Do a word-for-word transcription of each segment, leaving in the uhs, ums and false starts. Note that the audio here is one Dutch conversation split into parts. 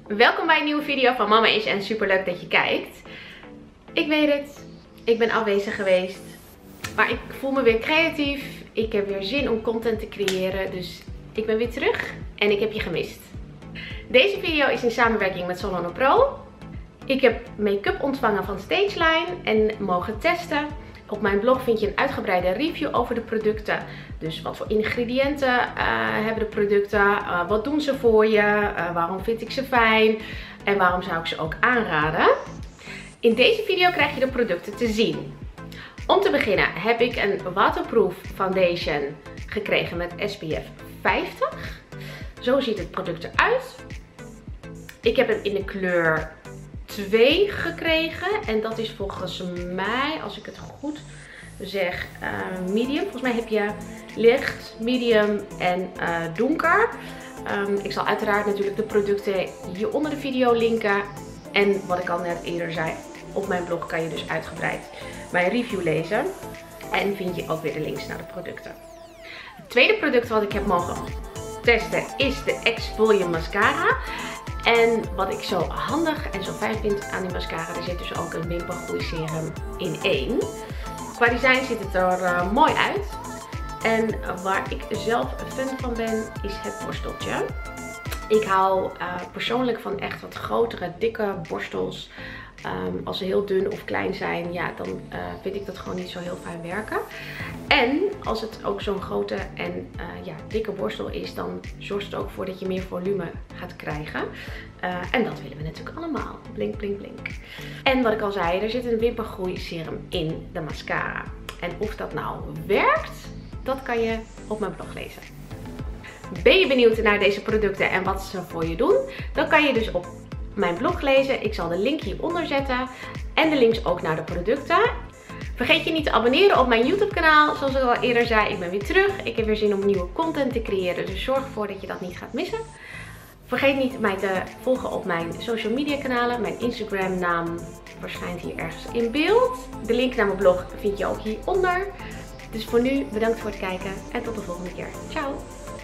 Welkom bij een nieuwe video van Mama Is en super leuk dat je kijkt. Ik weet het, ik ben afwezig geweest, maar ik voel me weer creatief. Ik heb weer zin om content te creëren, dus ik ben weer terug en ik heb je gemist. Deze video is in samenwerking met Solano Pro. Ik heb make-up ontvangen van Stageline en mogen testen. Op mijn blog vind je een uitgebreide review over de producten. Dus wat voor ingrediënten uh, hebben de producten, uh, wat doen ze voor je, uh, waarom vind ik ze fijn en waarom zou ik ze ook aanraden. In deze video krijg je de producten te zien. Om te beginnen heb ik een waterproof foundation gekregen met S P F vijftig. Zo ziet het product eruit. Ik heb hem in de kleur twee gekregen en dat is volgens mij, als ik het goed zeg, uh, medium. Volgens mij heb je licht, medium en uh, donker. Um, ik zal uiteraard natuurlijk de producten hier onder de video linken. En wat ik al net eerder zei, op mijn blog kan je dus uitgebreid mijn review lezen. En vind je ook weer de links naar de producten. Het tweede product wat ik heb mogen testen is de X Volume Mascara. En wat ik zo handig en zo fijn vind aan die mascara, er zit dus ook een wimpergroeiserum in één. Qua design ziet het er uh, mooi uit. En waar ik zelf een fan van ben, is het borsteltje. Ik hou uh, persoonlijk van echt wat grotere, dikke borstels. Um, als ze heel dun of klein zijn, ja, dan uh, vind ik dat gewoon niet zo heel fijn werken. En als het ook zo'n grote en uh, ja, dikke borstel is, dan zorgt het ook voor dat je meer volume gaat krijgen. Uh, en dat willen we natuurlijk allemaal. Blink, blink, blink. En wat ik al zei, er zit een wimpergroeiserum in de mascara. En of dat nou werkt, dat kan je op mijn blog lezen. Ben je benieuwd naar deze producten en wat ze voor je doen? Dan kan je dus op mijn blog lezen. Ik zal de link hieronder zetten. En de links ook naar de producten. Vergeet je niet te abonneren op mijn YouTube kanaal. Zoals ik al eerder zei, ik ben weer terug. Ik heb weer zin om nieuwe content te creëren. Dus zorg ervoor dat je dat niet gaat missen. Vergeet niet mij te volgen op mijn social media kanalen. Mijn Instagram naam verschijnt hier ergens in beeld. De link naar mijn blog vind je ook hieronder. Dus voor nu bedankt voor het kijken. En tot de volgende keer. Ciao!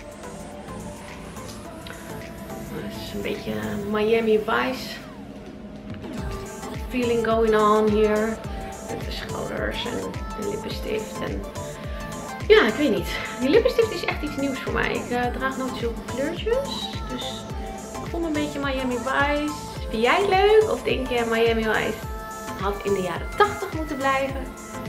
Het is een beetje Miami Vice feeling going on hier. Met de schouders en de lippenstift. En ja, ik weet niet. Die lippenstift is echt iets nieuws voor mij. Ik uh, draag nooit zulke kleurtjes. Dus ik voel me een beetje Miami Vice. Vind jij het leuk? Of denk je Miami Vice had in de jaren tachtig moeten blijven?